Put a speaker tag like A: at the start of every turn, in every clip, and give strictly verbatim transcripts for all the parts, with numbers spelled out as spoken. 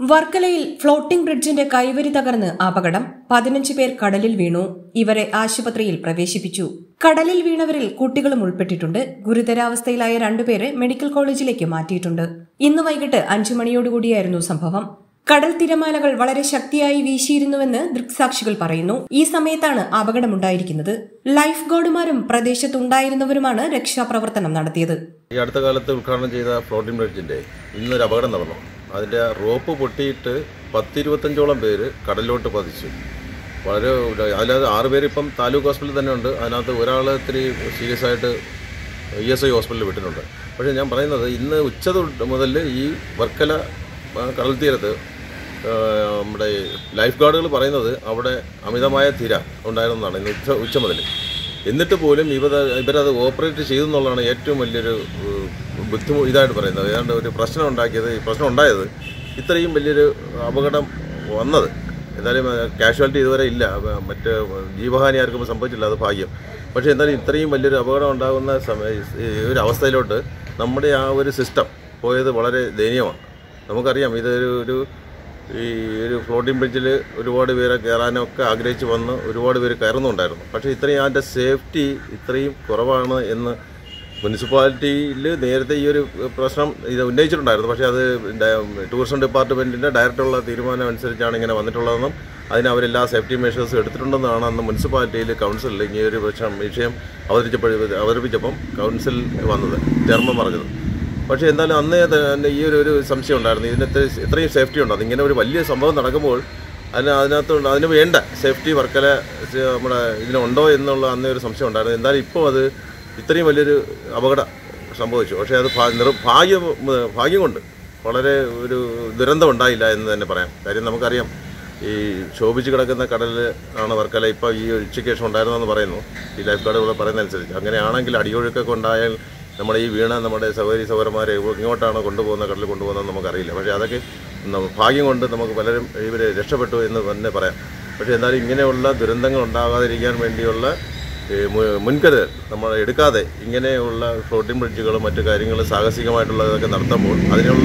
A: വർക്കലയിൽ ഫ്ലോട്ടിംഗ് ബ്രിഡ്ജിന്റെ കൈവരി തകർന്ന് അപകടം. പതിനഞ്ച് പേർ കടലിൽ വീണു. ഇവരെ ആശുപത്രിയിൽ പ്രവേശിപ്പിച്ചു. കടലിൽ വീണവരിൽ കുട്ടികളും ഉൾപ്പെട്ടിട്ടുണ്ട്. ഗുരുതരാവസ്ഥയിലായ രണ്ടുപേരെ മെഡിക്കൽ കോളേജിലേക്ക് മാറ്റിയിട്ടുണ്ട്. ഇന്ന് വൈകിട്ട് അഞ്ചു മണിയോടുകൂടിയായിരുന്നു സംഭവം. കടൽ തിരമാലകൾ വളരെ ശക്തിയായി വീശിയിരുന്നുവെന്ന് ദൃക്സാക്ഷികൾ പറയുന്നു. ഈ സമയത്താണ് അപകടമുണ്ടായിരിക്കുന്നത്. ലൈഫ് ഗാർഡുമാരും പ്രദേശത്തുണ്ടായിരുന്നവരുമാണ് രക്ഷാപ്രവർത്തനം നടത്തിയത്.
B: ഈ അടുത്ത കാലത്ത് ഉദ്ഘാടനം ചെയ്ത ഫ്ലോട്ടിംഗ് ബ്രിഡ്ജിന്റെ ഇന്നൊരു അപകടം നടന്നു. അതിൻ്റെ റോപ്പ് പൊട്ടിയിട്ട് പത്തിരുപത്തഞ്ചോളം പേര് കടലിലോട്ട് പതിച്ചു. വളരെ അതിനകത്ത് ആറ് പേര് ഇപ്പം താലൂക്ക് ഹോസ്പിറ്റലിൽ തന്നെ ഉണ്ട്. അതിനകത്ത് ഒരാൾ ഇത്തിരി സീരിയസ് ആയിട്ട് ഇ എസ് ഐ ഹോസ്പിറ്റലിൽ വിട്ടിട്ടുണ്ട്. പക്ഷേ ഞാൻ പറയുന്നത് ഇന്ന് ഉച്ച മുതൽ ഈ വർക്കല കടൽ തീരത്ത് നമ്മുടെ ലൈഫ് ഗാർഡുകൾ പറയുന്നത് അവിടെ അമിതമായ തിര ഉണ്ടായിരുന്നതാണ് ഇന്ന് ഉച്ച ഉച്ച മുതൽ. എന്നിട്ട് പോലും ഇവർ ഇവരത് ഓപ്പറേറ്റ് ചെയ്തു എന്നുള്ളതാണ് ഏറ്റവും വലിയൊരു ബുദ്ധിമുട്ട് ഇതായിട്ട് പറയുന്നത്. ഏതാണ്ട് ഒരു പ്രശ്നം ഉണ്ടാക്കിയത് ഈ പ്രശ്നം ഉണ്ടായത് ഇത്രയും വലിയൊരു അപകടം വന്നത്. എന്തായാലും കാഷ്വാലിറ്റി ഇതുവരെ ഇല്ല, മറ്റ് ജീവഹാനി ആർക്കും സംഭവിച്ചില്ല, അത് ഭാഗ്യം. പക്ഷേ എന്തായാലും ഇത്രയും വലിയൊരു അപകടം ഉണ്ടാകുന്ന സമയ ഒരു അവസ്ഥയിലോട്ട് നമ്മുടെ ആ ഒരു സിസ്റ്റം പോയത് വളരെ ദയനീയമാണ്. നമുക്കറിയാം ഇതൊരു ഒരു ഈ ഒരു ഫ്ലോട്ടിംഗ് ബ്രിഡ്ജിൽ ഒരുപാട് പേരെ കയറാനൊക്കെ ആഗ്രഹിച്ച് വന്ന് ഒരുപാട് പേര് കയറുന്നുണ്ടായിരുന്നു. പക്ഷേ ഇത്രയും അതിൻ്റെ സേഫ്റ്റി ഇത്രയും കുറവാണ് എന്ന് മുനിസിപ്പാലിറ്റിയിൽ നേരത്തെ ഈ ഒരു പ്രശ്നം ഇത് ഉന്നയിച്ചിട്ടുണ്ടായിരുന്നു. പക്ഷേ അത് ടൂറിസം ഡിപ്പാർട്ട്മെൻറ്റിൻ്റെ ഡയറക്റ്റുള്ള തീരുമാനം അനുസരിച്ചാണ് ഇങ്ങനെ വന്നിട്ടുള്ളതെന്നും അതിന് അവരെല്ലാ സേഫ്റ്റി മെഷേഴ്സും എടുത്തിട്ടുണ്ടെന്നാണ് അന്ന് മുനിസിപ്പാലിറ്റിയിൽ കൗൺസിലിൽ ഈ ഒരു വിഷയം വിഷയം അവതരിച്ചപ്പോൾ അവതരിപ്പിച്ചപ്പം കൗൺസിൽ വന്നത് ചെയർമാൻ പറഞ്ഞത്. പക്ഷേ എന്തായാലും അന്നേ തന്നെ ഈ ഒരു ഒരു സംശയം ഉണ്ടായിരുന്നു, ഇതിനകത്ത് ഇത്രയും സേഫ്റ്റി ഉണ്ടോ, അതിങ്ങനെ ഒരു വലിയ സംഭവം നടക്കുമ്പോൾ അതിന് അതിനകത്ത് അതിന് വേണ്ട സേഫ്റ്റി വർക്കല നമ്മുടെ ഇതിനുണ്ടോ എന്നുള്ള അന്നേ ഒരു സംശയം ഉണ്ടായിരുന്നു. എന്തായാലും ഇപ്പോൾ അത് ഇത്രയും വലിയൊരു അപകടം സംഭവിച്ചു. പക്ഷേ അത് ഭാഗ്യം ഭാഗ്യം കൊണ്ട് വളരെ ഒരു ദുരന്തം ഉണ്ടായില്ല എന്ന് തന്നെ പറയാം. കാര്യം നമുക്കറിയാം ഈ ശോഭിച്ച് കിടക്കുന്ന കടലിൽ ആണ് വർക്കല ഇപ്പോൾ ഈ ഉച്ചയ്ക്ക് ശേഷം ഉണ്ടായിരുന്നെന്ന് പറയുന്നു ഈ ലൈഫ് ഗാർഡുകൾ പറയുന്നതനുസരിച്ച്. അങ്ങനെയാണെങ്കിൽ അടിയൊഴുക്കൊക്കെ ഉണ്ടായാൽ നമ്മുടെ ഈ വീണ നമ്മുടെ സഹോദരി സഹോദരന്മാരെ ഇങ്ങോട്ടാണ് കൊണ്ടുപോകുന്ന കടലിൽ കൊണ്ടുപോകുന്നതെന്ന് നമുക്കറിയില്ല. പക്ഷേ അതൊക്കെ ഭാഗ്യം കൊണ്ട് നമുക്ക് പലരും ഇവർ രക്ഷപ്പെട്ടു എന്ന് തന്നെ പറയാം. പക്ഷേ എന്തായാലും ഇങ്ങനെയുള്ള ദുരന്തങ്ങൾ ഉണ്ടാകാതിരിക്കാൻ വേണ്ടിയുള്ള മുൻകരുതൽ നമ്മൾ എടുക്കാതെ ഇങ്ങനെയുള്ള ഫ്ലോട്ടിംഗ് ബ്രിഡ്ജുകളും മറ്റു കാര്യങ്ങളും സാഹസികമായിട്ടുള്ളതൊക്കെ നടത്തുമ്പോൾ അതിനുള്ള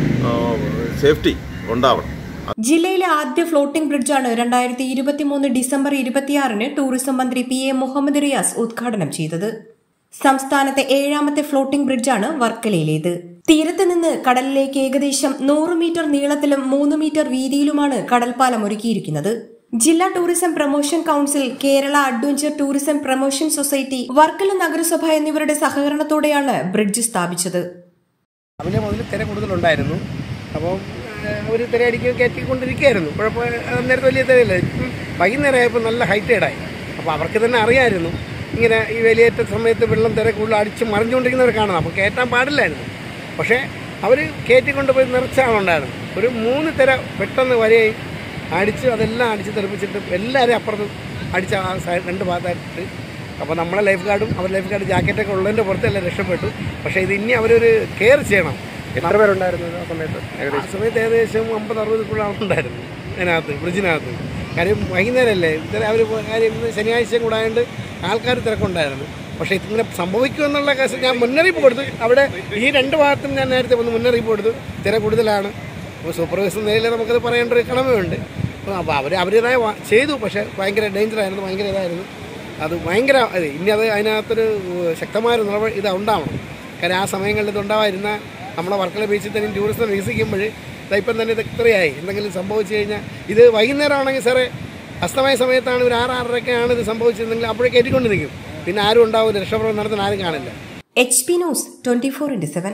B: സേഫ്റ്റി ഉണ്ടാവണം.
A: ജില്ലയിലെ ആദ്യ ഫ്ലോട്ടിംഗ് ബ്രിഡ്ജാണ് രണ്ടായിരത്തി ഇരുപത്തി മൂന്ന് ഡിസംബർ ഇരുപത്തിയാറിന് ടൂറിസം മന്ത്രി പി എ മുഹമ്മദ് റിയാസ് ഉദ്ഘാടനം ചെയ്തത്. സംസ്ഥാനത്തെ ഏഴാമത്തെ ഫ്ലോട്ടിംഗ് ബ്രിഡ്ജാണ് വർക്കലയിലേത്. തീരത്ത് നിന്ന് കടലിലേക്ക് ഏകദേശം നൂറ് മീറ്റർ നീളത്തിലും മൂന്ന് മീറ്റർ വീതിയിലുമാണ് കടൽപ്പാലം ഒരുക്കിയിരിക്കുന്നത്. ജില്ലാ tourism promotion council, Kerala adventure tourism promotion society, Varkala നഗരസഭ എന്നിവരുടെ സഹകരണത്തോടെയാണ് ബ്രിഡ്ജ് സ്ഥാപിച്ചത്.
C: രാവിലെ മുതൽ തിര കൂടുതലുണ്ടായിരുന്നു. അപ്പോൾ ഒരു തിരയടിക്ക് കയറ്റിക്കൊണ്ടിരിക്കുകയായിരുന്നു. കുഴപ്പം നേരത്തെ വലിയ തിരയില്ല. വൈകുന്നേരം ആയപ്പോൾ നല്ല ഹൈറ്റേഡായി. അപ്പോൾ അവർക്ക് തന്നെ അറിയാമായിരുന്നു ഇങ്ങനെ ഈ വലിയേറ്റ സമയത്ത് വെള്ളം തിര കൂടുതൽ അടിച്ച് മറിഞ്ഞുകൊണ്ടിരിക്കുന്നവർ കാണുന്നത്. അപ്പോൾ കയറ്റാൻ പാടില്ലായിരുന്നു. പക്ഷേ അവർ കയറ്റിക്കൊണ്ടുപോയി നിറച്ച ആളുണ്ടായിരുന്നു. ഒരു മൂന്ന് തിര പെട്ടെന്ന് വരെയായി അടിച്ച് അതെല്ലാം അടിച്ച് തെറിപ്പിച്ചിട്ട് എല്ലാവരും അപ്പുറത്ത് അടിച്ച ആ സൈഡ് രണ്ട് ഭാഗത്തായിട്ട്. അപ്പോൾ നമ്മളെ ലൈഫ് ഗാർഡും അവർ ലൈഫ് ഗാർഡ് ജാക്കറ്റൊക്കെ ഉള്ളതിൻ്റെ പുറത്തെല്ലാം രക്ഷപ്പെട്ടു. പക്ഷേ ഇത് ഇനി അവരൊരു കെയർ ചെയ്യണം. എത്ര പേരുണ്ടായിരുന്നു ആ സമയത്ത്? ആ സമയത്ത് ഏകദേശം അമ്പത് അറുപത് ആളുണ്ടായിരുന്നു അതിനകത്ത്, ബ്രിഡ്ജിനകത്ത്. കാര്യം വൈകുന്നേരമല്ലേ ഇത്ര അവർ കാര്യം ശനിയാഴ്ചയും കൂടെ ആയതുകൊണ്ട് ആൾക്കാർ തിരക്കുണ്ടായിരുന്നു. പക്ഷേ ഇതിങ്ങനെ സംഭവിക്കുമെന്നുള്ള കേസ് ഞാൻ മുന്നറിയിപ്പ് കൊടുത്തു. അവിടെ ഈ രണ്ട് ഭാഗത്തും ഞാൻ നേരത്തെ വന്ന് മുന്നറിയിപ്പ് കൊടുത്തു, തിര കൂടുതലാണ്. അപ്പോൾ സൂപ്പർവൈസർ നിലയിൽ നമുക്കത് പറയേണ്ട ഒരു കടമയുണ്ട്. അപ്പോൾ അവർ അവരുടേതായ ചെയ്തു. പക്ഷേ ഭയങ്കര ഡേഞ്ചറായിരുന്നു, ഭയങ്കര ഇതായിരുന്നു. അത് ഭയങ്കര ഇനി അത് അതിനകത്തൊരു ശക്തമായ നടപടി ഇത് ഉണ്ടാവണം. കാര്യം ആ സമയങ്ങളിൽ ഇത് ഉണ്ടാവാതിരുന്ന നമ്മളെ വർക്കല ബീച്ചിൽ തന്നെ ടൂറിസം വികസിക്കുമ്പോൾ ഇപ്പം തന്നെ ഇത് ഇത്രയായി. എന്തെങ്കിലും സംഭവിച്ചു കഴിഞ്ഞാൽ ഇത് വൈകുന്നേരം ആണെങ്കിൽ സാറേ അസ്തമായ സമയത്താണ് ഒരു ആറ് ആറരയ്ക്കാണ് ഇത് സംഭവിച്ചിരുന്നെങ്കിൽ അപ്പോഴേക്ക് കയറ്റിക്കൊണ്ട് നിൽക്കും. പിന്നെ ആരും ഉണ്ടാവില്ല, രക്ഷാപ്രവർത്തനം നടത്താൻ ആരും കാണില്ല.
A: H P news twenty four into seven.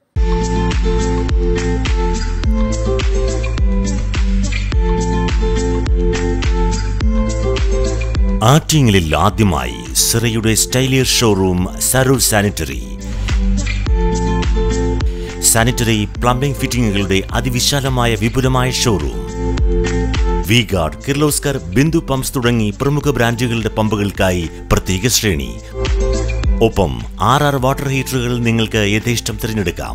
D: ആറ്റിങ്ങലിൽ ആദ്യമായി സിറയുടെ സ്റ്റൈലിയർ ഷോറൂം സരൂർ സാനിറ്ററി. സാനിറ്ററി പ്ലംബിംഗ് ഫിറ്റിംഗുകളുടെ അതിവിശാലമായ വിപുലമായ showroom. V guard, Kirloskar, Bindu pumps തുടങ്ങി പ്രമുഖ ബ്രാൻഡുകളുടെ പമ്പുകൾക്കായി പ്രത്യേക ശ്രേണി. ഒപ്പം ആർ ആർ വാട്ടർ ഹീറ്ററുകൾ നിങ്ങൾക്ക് യഥേഷ്ടം തിരഞ്ഞെടുക്കാം.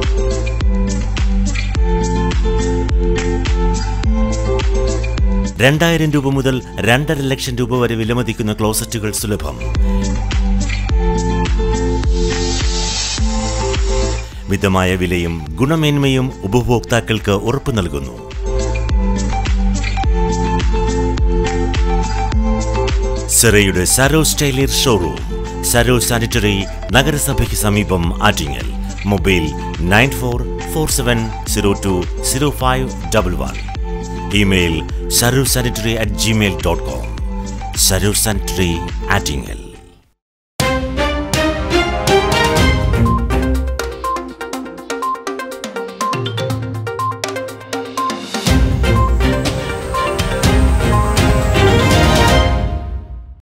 D: രണ്ടായിരം രൂപ മുതൽ രണ്ടര ലക്ഷം രൂപ വരെ വിലമതിക്കുന്ന ക്ലോസറ്റുകൾ സുലഭം. മിതമായ വിലയും ഗുണമേന്മയും ഉപഭോക്താക്കൾക്ക് ഉറപ്പു നൽകുന്നു. സെറയുടെ Saros tiler showroom, Saros sanitary, നഗരസഭയ്ക്ക് സമീപം, Attingal. Mobile nine four four seven zero two zero five double one. Email Saros sanitary at Gmail dot com. Saros sanitary, Attingal.